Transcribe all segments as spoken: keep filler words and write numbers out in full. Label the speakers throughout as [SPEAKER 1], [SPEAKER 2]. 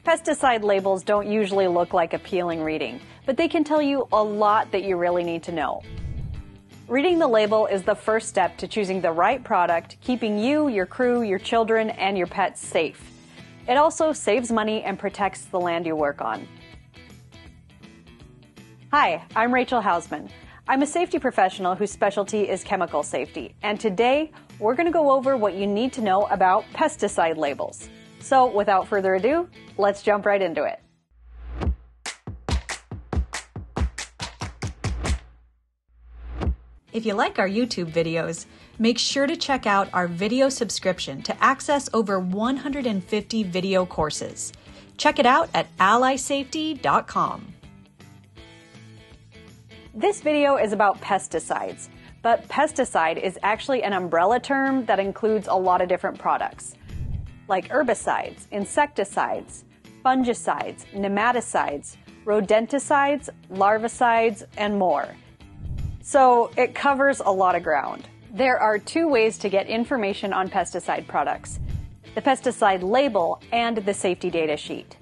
[SPEAKER 1] Pesticide labels don't usually look like appealing reading, but they can tell you a lot that you really need to know. Reading the label is the first step to choosing the right product, keeping you, your crew, your children, and your pets safe. It also saves money and protects the land you work on. Hi, I'm Rachel Hausman. I'm a safety professional whose specialty is chemical safety, and today we're going to go over what you need to know about pesticide labels. So without further ado, let's jump right into it. If you like our YouTube videos, make sure to check out our video subscription to access over one hundred fifty video courses. Check it out at ally safety dot com. This video is about pesticides, but pesticide is actually an umbrella term that includes a lot of different products, like herbicides, insecticides, fungicides, nematicides, rodenticides, larvicides, and more. So it covers a lot of ground. There are two ways to get information on pesticide products: the pesticide label and the safety data sheet.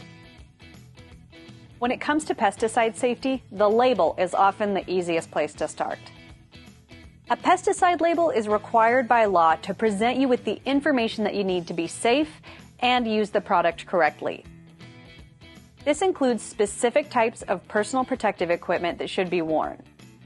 [SPEAKER 1] When it comes to pesticide safety, the label is often the easiest place to start. A pesticide label is required by law to present you with the information that you need to be safe and use the product correctly. This includes specific types of personal protective equipment that should be worn.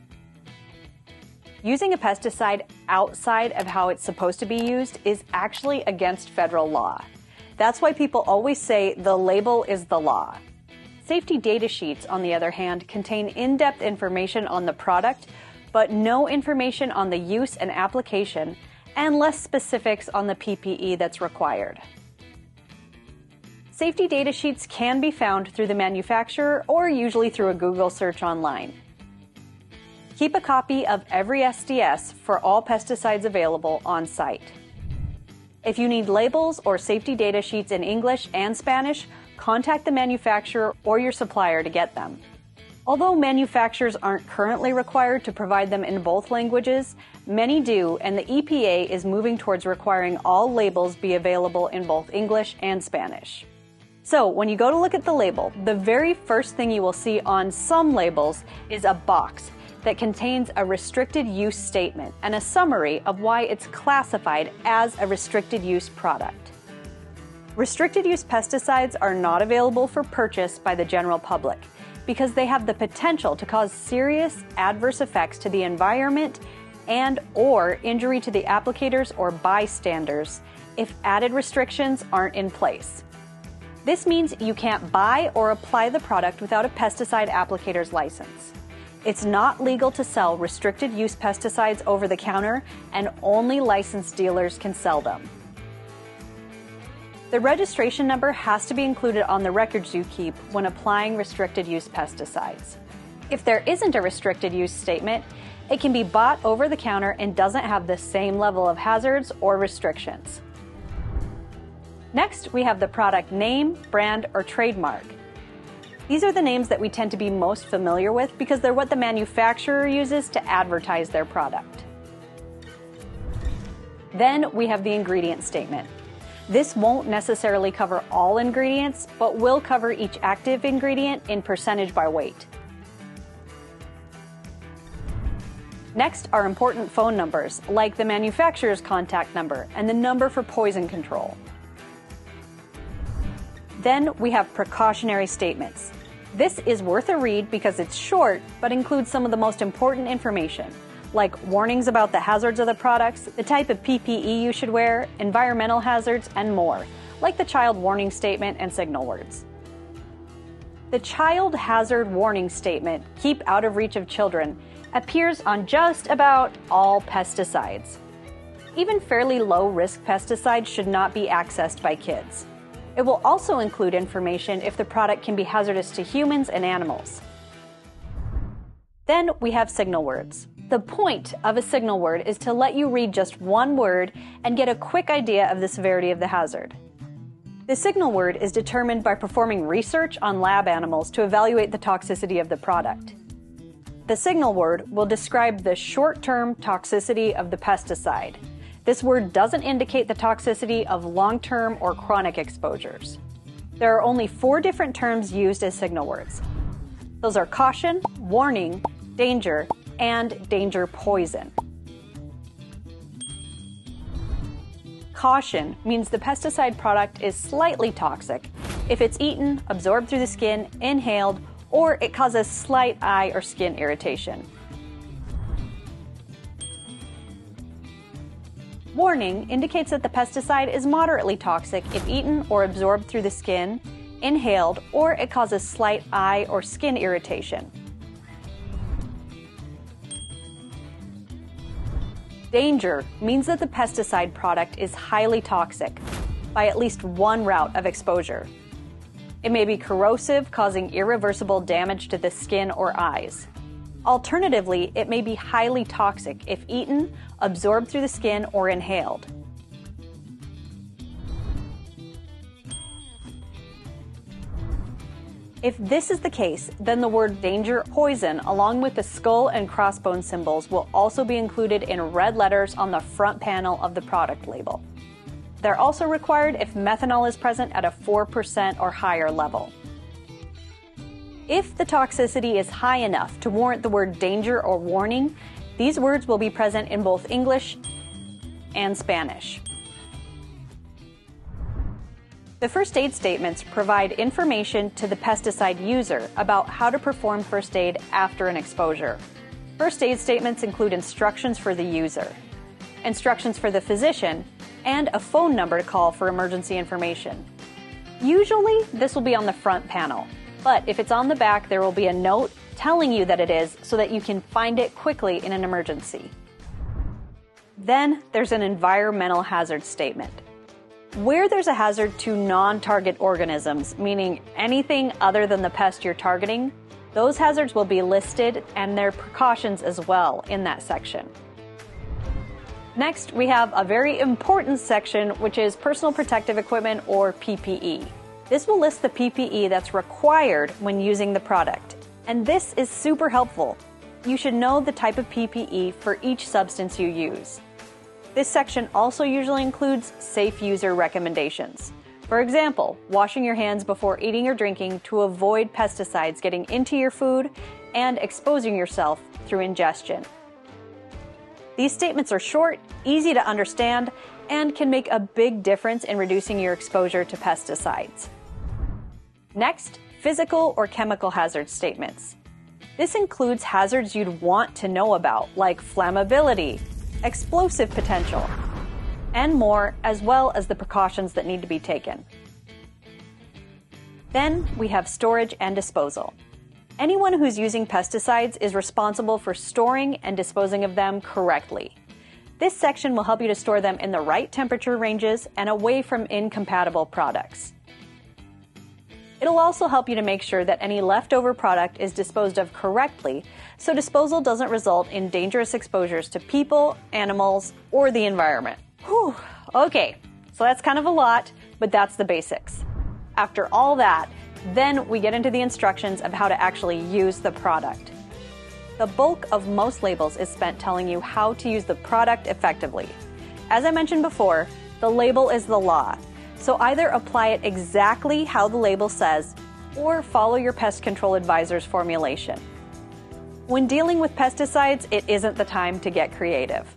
[SPEAKER 1] Using a pesticide outside of how it's supposed to be used is actually against federal law. That's why people always say the label is the law. Safety data sheets, on the other hand, contain in-depth information on the product, but no information on the use and application, and less specifics on the P P E that's required. Safety data sheets can be found through the manufacturer or usually through a Google search online. Keep a copy of every S D S for all pesticides available on site. If you need labels or safety data sheets in English and Spanish, contact the manufacturer or your supplier to get them. Although manufacturers aren't currently required to provide them in both languages, many do, and the E P A is moving towards requiring all labels be available in both English and Spanish. So when you go to look at the label, the very first thing you will see on some labels is a box that contains a restricted use statement and a summary of why it's classified as a restricted use product. Restricted use pesticides are not available for purchase by the general public because they have the potential to cause serious adverse effects to the environment and or injury to the applicators or bystanders if added restrictions aren't in place. This means you can't buy or apply the product without a pesticide applicator's license. It's not legal to sell restricted use pesticides over the counter, and only licensed dealers can sell them. The registration number has to be included on the records you keep when applying restricted use pesticides. If there isn't a restricted use statement, it can be bought over the counter and doesn't have the same level of hazards or restrictions. Next, we have the product name, brand, or trademark. These are the names that we tend to be most familiar with because they're what the manufacturer uses to advertise their product. Then we have the ingredient statement. This won't necessarily cover all ingredients, but will cover each active ingredient in percentage by weight. Next are important phone numbers, like the manufacturer's contact number and the number for poison control. Then we have precautionary statements. This is worth a read because it's short, but includes some of the most important information, like warnings about the hazards of the products, the type of P P E you should wear, environmental hazards, and more, like the child warning statement and signal words. The child hazard warning statement, "Keep out of reach of children," appears on just about all pesticides. Even fairly low-risk pesticides should not be accessed by kids. It will also include information if the product can be hazardous to humans and animals. Then we have signal words. The point of a signal word is to let you read just one word and get a quick idea of the severity of the hazard. The signal word is determined by performing research on lab animals to evaluate the toxicity of the product. The signal word will describe the short-term toxicity of the pesticide. This word doesn't indicate the toxicity of long-term or chronic exposures. There are only four different terms used as signal words. Those are caution, warning, danger, and danger poison. Caution means the pesticide product is slightly toxic if it's eaten, absorbed through the skin, inhaled, or it causes slight eye or skin irritation. Warning indicates that the pesticide is moderately toxic if eaten or absorbed through the skin, inhaled, or it causes slight eye or skin irritation. Danger means that the pesticide product is highly toxic by at least one route of exposure. It may be corrosive, causing irreversible damage to the skin or eyes. Alternatively, it may be highly toxic if eaten, absorbed through the skin, or inhaled. If this is the case, then the word danger poison along with the skull and crossbone symbols will also be included in red letters on the front panel of the product label. They're also required if methanol is present at a four percent or higher level. If the toxicity is high enough to warrant the word danger or warning, these words will be present in both English and Spanish. The first aid statements provide information to the pesticide user about how to perform first aid after an exposure. First aid statements include instructions for the user, instructions for the physician, and a phone number to call for emergency information. Usually, this will be on the front panel, but if it's on the back, there will be a note telling you that it is so that you can find it quickly in an emergency. Then there's an environmental hazard statement. Where there's a hazard to non-target organisms, meaning anything other than the pest you're targeting, those hazards will be listed and their precautions as well in that section. Next, we have a very important section, which is personal protective equipment or P P E. This will list the P P E that's required when using the product, and this is super helpful. You should know the type of P P E for each substance you use. This section also usually includes safe user recommendations. For example, washing your hands before eating or drinking to avoid pesticides getting into your food and exposing yourself through ingestion. These statements are short, easy to understand, and can make a big difference in reducing your exposure to pesticides. Next, physical or chemical hazard statements. This includes hazards you'd want to know about, like flammability, explosive potential, and more, as well as the precautions that need to be taken. Then we have storage and disposal. Anyone who's using pesticides is responsible for storing and disposing of them correctly. This section will help you to store them in the right temperature ranges and away from incompatible products. It'll also help you to make sure that any leftover product is disposed of correctly, so disposal doesn't result in dangerous exposures to people, animals, or the environment. Whew. Okay, so that's kind of a lot, but that's the basics. After all that, then we get into the instructions of how to actually use the product. The bulk of most labels is spent telling you how to use the product effectively. As I mentioned before, the label is the law. So either apply it exactly how the label says, or follow your pest control advisor's formulation. When dealing with pesticides, it isn't the time to get creative.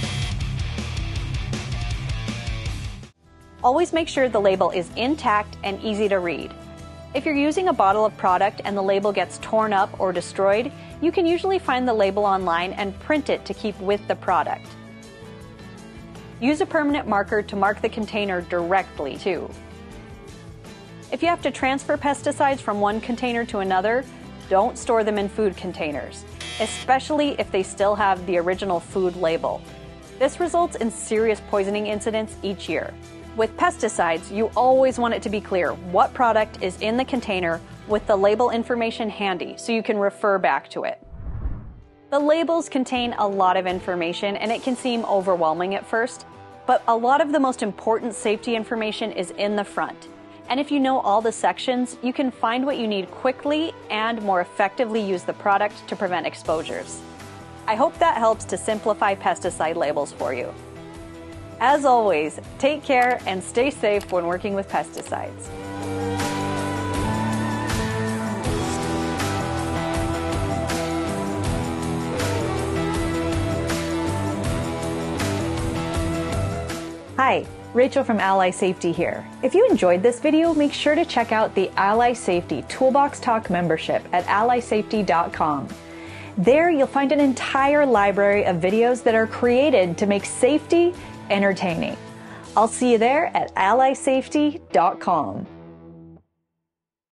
[SPEAKER 1] Always make sure the label is intact and easy to read. If you're using a bottle of product and the label gets torn up or destroyed, you can usually find the label online and print it to keep with the product. Use a permanent marker to mark the container directly, too. If you have to transfer pesticides from one container to another, don't store them in food containers, especially if they still have the original food label. This results in serious poisoning incidents each year. With pesticides, you always want it to be clear what product is in the container with the label information handy so you can refer back to it. The labels contain a lot of information and it can seem overwhelming at first, but a lot of the most important safety information is in the front. And if you know all the sections, you can find what you need quickly and more effectively use the product to prevent exposures. I hope that helps to simplify pesticide labels for you. As always, take care and stay safe when working with pesticides. Hi, Rachel from Ally Safety here. If you enjoyed this video, make sure to check out the Ally Safety Toolbox Talk membership at ally safety dot com. There you'll find an entire library of videos that are created to make safety entertaining. I'll see you there at ally safety dot com.